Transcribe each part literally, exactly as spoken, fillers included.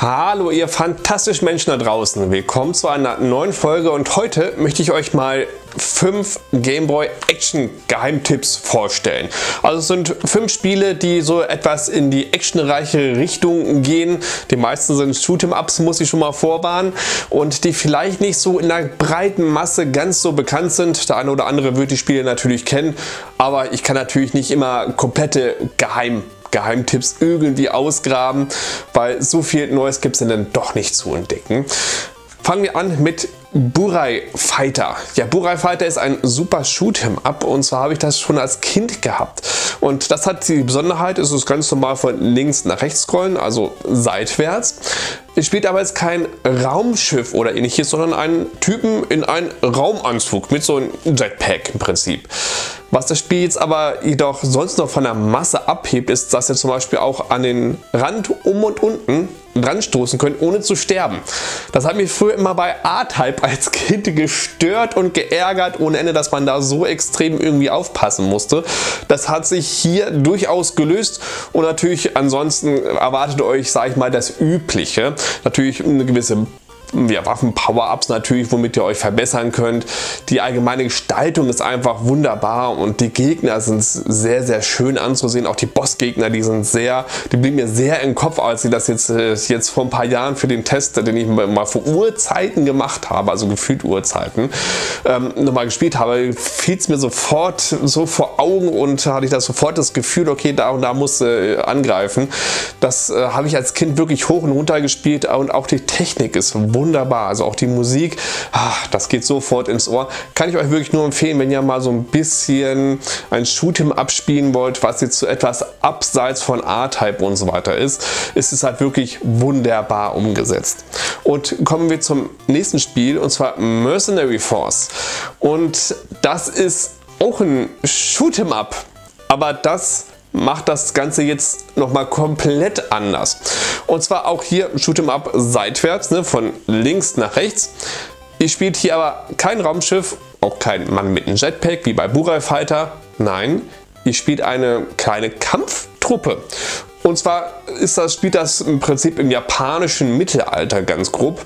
Hallo ihr fantastischen Menschen da draußen, willkommen zu einer neuen Folge und heute möchte ich euch mal fünf Game Boy Action Geheimtipps vorstellen. Also es sind fünf Spiele, die so etwas in die actionreiche Richtung gehen. Die meisten sind Shoot'em-Ups, muss ich schon mal vorwarnen, und die vielleicht nicht so in der breiten Masse ganz so bekannt sind. Der eine oder andere wird die Spiele natürlich kennen, aber ich kann natürlich nicht immer komplette Geheim Geheimtipps irgendwie ausgraben, weil so viel Neues gibt es dann doch nicht zu entdecken. Fangen wir an mit Burai Fighter. Ja, Burai Fighter ist ein super Shoot'em-up, und zwar habe ich das schon als Kind gehabt. Und das hat die Besonderheit, es ist ganz normal von links nach rechts scrollen, also seitwärts. Es spielt aber jetzt kein Raumschiff oder ähnliches, sondern einen Typen in einen Raumanzug mit so einem Jetpack im Prinzip. Was das Spiel jetzt aber jedoch sonst noch von der Masse abhebt, ist, dass ihr zum Beispiel auch an den Rand um und unten dran stoßen könnt, ohne zu sterben. Das hat mich früher immer bei A-Type als Kind gestört und geärgert ohne Ende, dass man da so extrem irgendwie aufpassen musste. Das hat sich hier durchaus gelöst, und natürlich ansonsten erwartet euch, sage ich mal, das Übliche. Natürlich eine gewisse Ja, Waffen-Power-Ups natürlich, womit ihr euch verbessern könnt. Die allgemeine Gestaltung ist einfach wunderbar, und die Gegner sind sehr, sehr schön anzusehen. Auch die Bossgegner, die sind sehr, die blieben mir sehr im Kopf, als ich das jetzt, jetzt vor ein paar Jahren für den Test, den ich mal vor Urzeiten gemacht habe, also gefühlt Urzeiten, ähm, nochmal gespielt habe, fiel es mir sofort so vor Augen, und hatte ich das sofort das Gefühl, okay, da und da muss äh, angreifen. Das äh, habe ich als Kind wirklich hoch und runter gespielt, und auch die Technik ist wunderbar. Wunderbar, also auch die Musik, ach, das geht sofort ins Ohr. Kann ich euch wirklich nur empfehlen, wenn ihr mal so ein bisschen ein Shoot'em abspielen wollt, was jetzt so etwas abseits von A-Type und so weiter ist, ist es halt wirklich wunderbar umgesetzt. Und kommen wir zum nächsten Spiel, und zwar Mercenary Force. Und das ist auch ein Shoot'em up, aber das macht das Ganze jetzt nochmal komplett anders. Und zwar auch hier Shoot'em-up seitwärts, ne, von links nach rechts. Ihr spielt hier aber kein Raumschiff, auch kein Mann mit einem Jetpack wie bei Burai Fighter. Nein, ihr spielt eine kleine Kampftruppe. Und zwar ist das, spielt das im Prinzip im japanischen Mittelalter ganz grob.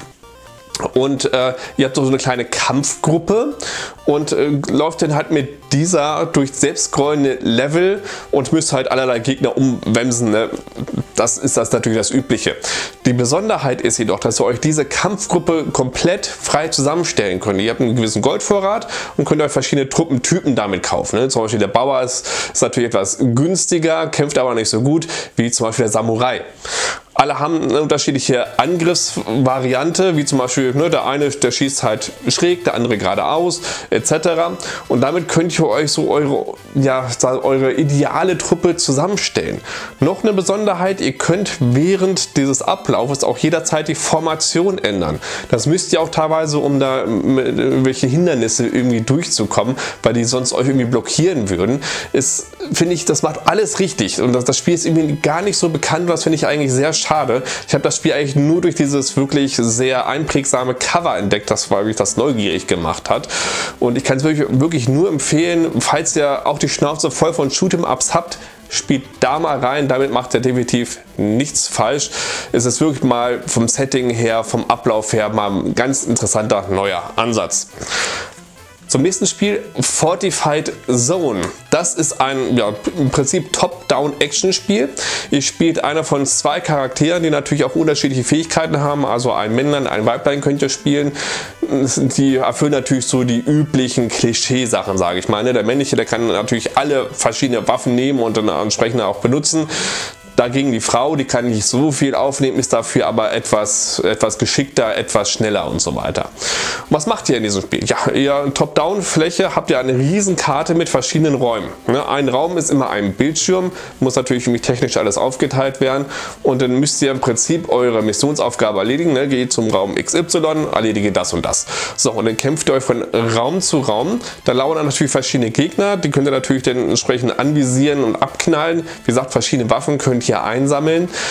Und äh, ihr habt so eine kleine Kampfgruppe und äh, läuft dann halt mit dieser durch selbst scrollende Level und müsst halt allerlei Gegner umwemsen. Ne? Das ist das natürlich das Übliche. Die Besonderheit ist jedoch, dass ihr euch diese Kampfgruppe komplett frei zusammenstellen könnt. Ihr habt einen gewissen Goldvorrat und könnt euch verschiedene Truppentypen damit kaufen. Ne? Zum Beispiel der Bauer ist, ist natürlich etwas günstiger, kämpft aber nicht so gut wie zum Beispiel der Samurai. Alle haben eine unterschiedliche Angriffsvariante, wie zum Beispiel ne, der eine, der schießt halt schräg, der andere geradeaus, et cetera. Und damit könnt ihr euch so eure, ja, eure ideale Truppe zusammenstellen. Noch eine Besonderheit, ihr könnt während dieses Ablaufes auch jederzeit die Formation ändern. Das müsst ihr auch teilweise, um da welche Hindernisse irgendwie durchzukommen, weil die sonst euch irgendwie blockieren würden. Ist, finde ich, das macht alles richtig. Und das, das Spiel ist irgendwie gar nicht so bekannt, was finde ich eigentlich sehr schade. Ich habe das Spiel eigentlich nur durch dieses wirklich sehr einprägsame Cover entdeckt, das weil mich das neugierig gemacht hat. Und ich kann es wirklich, wirklich nur empfehlen, falls ihr auch die Schnauze voll von Shoot'em-Ups habt, spielt da mal rein, damit macht ihr definitiv nichts falsch. Es ist wirklich mal vom Setting her, vom Ablauf her mal ein ganz interessanter neuer Ansatz. Zum nächsten Spiel, Fortified Zone. Das ist ein ja, im Prinzip Top-Down-Action-Spiel. Ihr spielt einer von zwei Charakteren, die natürlich auch unterschiedliche Fähigkeiten haben. Also ein Männlein, ein Weiblein könnt ihr spielen. Die erfüllen natürlich so die üblichen Klischee-Sachen, sage ich mal. Der männliche, der kann natürlich alle verschiedene Waffen nehmen und dann entsprechend auch benutzen. Dagegen die Frau, die kann nicht so viel aufnehmen, ist dafür aber etwas, etwas geschickter, etwas schneller und so weiter. Und was macht ihr in diesem Spiel? Ja, ihr Top-Down-Fläche habt ihr eine riesen Karte mit verschiedenen Räumen. Ein Raum ist immer ein Bildschirm, muss natürlich irgendwie technisch alles aufgeteilt werden, und dann müsst ihr im Prinzip eure Missionsaufgabe erledigen. Ne? Geht zum Raum X Y, erledige das und das. So, und dann kämpft ihr euch von Raum zu Raum. Da lauern dann natürlich verschiedene Gegner, die könnt ihr natürlich dann entsprechend anvisieren und abknallen. Wie gesagt, verschiedene Waffen könnt ihr hier einsammeln.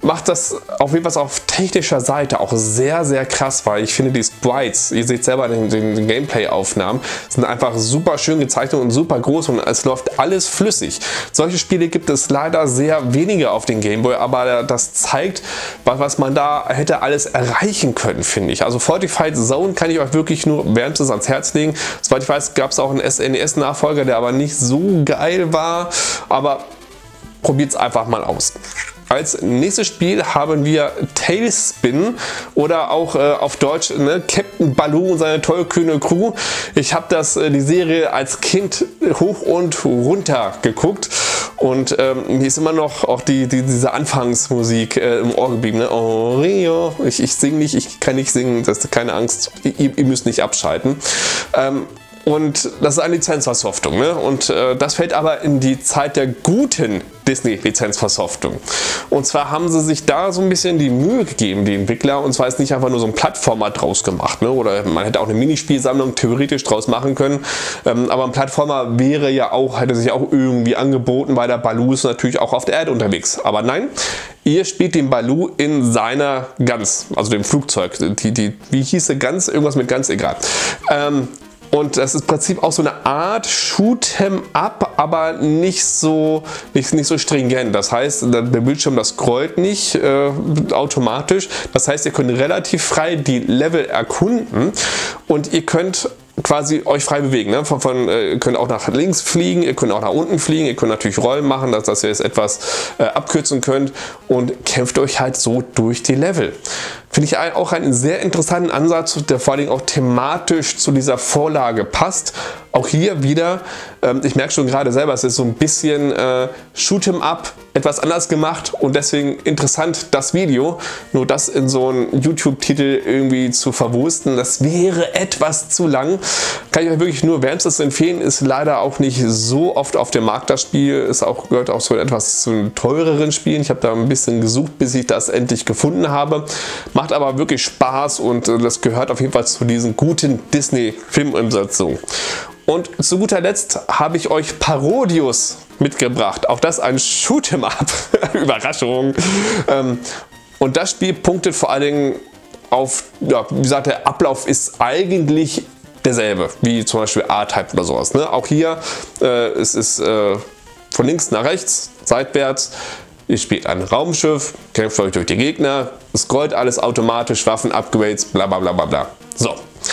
macht das auf jeden Fall auf technischer Seite auch sehr, sehr krass, weil ich finde die Sprites, ihr seht selber den, den Gameplay-Aufnahmen, sind einfach super schön gezeichnet und super groß und es läuft alles flüssig. Solche Spiele gibt es leider sehr wenige auf den Game Boy, aber das zeigt, was man da hätte alles erreichen können, finde ich. Also Fortified Zone kann ich euch wirklich nur wärmstens ans Herz legen. Soweit ich weiß, gab es auch einen S N E S-Nachfolger, der aber nicht so geil war, aber probiert es einfach mal aus. Als nächstes Spiel haben wir Tailspin oder auch äh, auf Deutsch ne, Captain Baloo und seine tollkühne Crew. Ich habe das äh, die Serie als Kind hoch und runter geguckt und ähm, mir ist immer noch auch die, die diese Anfangsmusik äh, im Ohr geblieben. Ne? Oh, Rio. Ich, ich singe nicht, ich kann nicht singen, das ist keine Angst, ihr, ihr müsst nicht abschalten. Ähm, Und das ist eine Lizenzversoftung. Ne? Und äh, das fällt aber in die Zeit der guten Disney-Lizenzversoftung. Und zwar haben sie sich da so ein bisschen die Mühe gegeben, die Entwickler. Und zwar ist nicht einfach nur so ein Plattformer draus gemacht. Ne? Oder man hätte auch eine Minispielsammlung theoretisch draus machen können. Ähm, aber ein Plattformer wäre ja auch, hätte sich auch irgendwie angeboten, weil der Baloo ist natürlich auch auf der Erde unterwegs. Aber nein, ihr spielt den Baloo in seiner Gans, also dem Flugzeug. Die, die, wie hieß der Gans? Irgendwas mit Gans, egal. Ähm, Und das ist im Prinzip auch so eine Art Shoot'em up, aber nicht so, nicht, nicht so stringent. Das heißt, der Bildschirm, das scrollt nicht äh, automatisch. Das heißt, ihr könnt relativ frei die Level erkunden und ihr könnt quasi euch frei bewegen. Ne? Von, von, äh, ihr könnt auch nach links fliegen, ihr könnt auch nach unten fliegen, ihr könnt natürlich Rollen machen, dass, dass ihr es etwas äh, abkürzen könnt und kämpft euch halt so durch die Level. Finde ich auch einen sehr interessanten Ansatz, der vor allem auch thematisch zu dieser Vorlage passt. Auch hier wieder, ähm, ich merke schon gerade selber, es ist so ein bisschen äh, Shoot'em up, etwas anders gemacht und deswegen interessant das Video. Nur das in so einen YouTube-Titel irgendwie zu verwursten, das wäre etwas zu lang. Kann ich euch wirklich nur wärmstens empfehlen, ist leider auch nicht so oft auf dem Markt das Spiel, ist auch, gehört auch so etwas zu den teureren Spielen. Ich habe da ein bisschen gesucht, bis ich das endlich gefunden habe. Macht aber wirklich Spaß und äh, das gehört auf jeden Fall zu diesen guten Disney-Filmumsetzungen. Und zu guter Letzt habe ich euch Parodius mitgebracht. Auch das ein Shoot'em up. Überraschung. Ähm, und das Spiel punktet vor allen Dingen auf, ja, wie gesagt, der Ablauf ist eigentlich derselbe, wie zum Beispiel A-Type oder sowas. Ne? Auch hier äh, es ist äh, von links nach rechts, seitwärts. Ihr spielt ein Raumschiff, kämpft euch durch die Gegner, scrollt alles automatisch, Waffen, Upgrades, bla bla bla bla bla. So.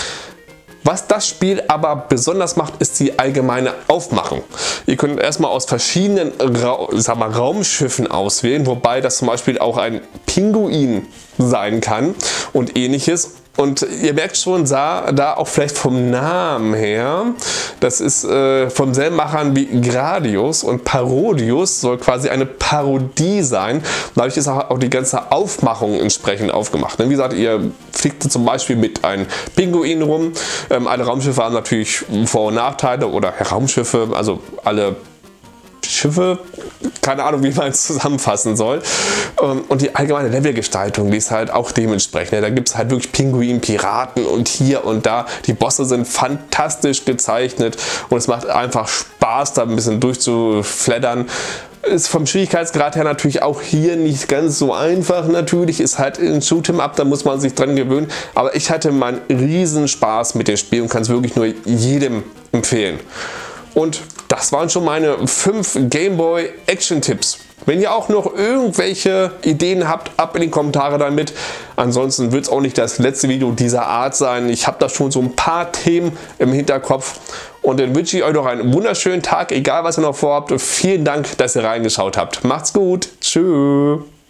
Was das Spiel aber besonders macht, ist die allgemeine Aufmachung. Ihr könnt erstmal aus verschiedenen Ra sag mal, Raumschiffen auswählen, wobei das zum Beispiel auch ein Pinguin sein kann und ähnliches. Und ihr merkt schon, da, da auch vielleicht vom Namen her, das ist äh, von selben Machern wie Gradius und Parodius, soll quasi eine Parodie sein. Dadurch ist auch die ganze Aufmachung entsprechend aufgemacht. Wie gesagt, ihr fliegt zum Beispiel mit einem Pinguin rum. Ähm, alle Raumschiffe haben natürlich Vor- und Nachteile oder Raumschiffe, also alle Schiffe, keine Ahnung, wie man es zusammenfassen soll. Und die allgemeine Levelgestaltung, die ist halt auch dementsprechend. Da gibt es halt wirklich Pinguin, Piraten und hier und da. Die Bosse sind fantastisch gezeichnet und es macht einfach Spaß, da ein bisschen durchzuflattern. Ist vom Schwierigkeitsgrad her natürlich auch hier nicht ganz so einfach. Natürlich ist halt ein Shoot'em up, da muss man sich dran gewöhnen. Aber ich hatte meinen riesen Spaß mit dem Spiel und kann es wirklich nur jedem empfehlen. Und das waren schon meine fünf Game Boy Action Tipps. Wenn ihr auch noch irgendwelche Ideen habt, ab in die Kommentare damit. Ansonsten wird es auch nicht das letzte Video dieser Art sein. Ich habe da schon so ein paar Themen im Hinterkopf. Und dann wünsche ich euch noch einen wunderschönen Tag, egal was ihr noch vorhabt. Und vielen Dank, dass ihr reingeschaut habt. Macht's gut. Tschüss.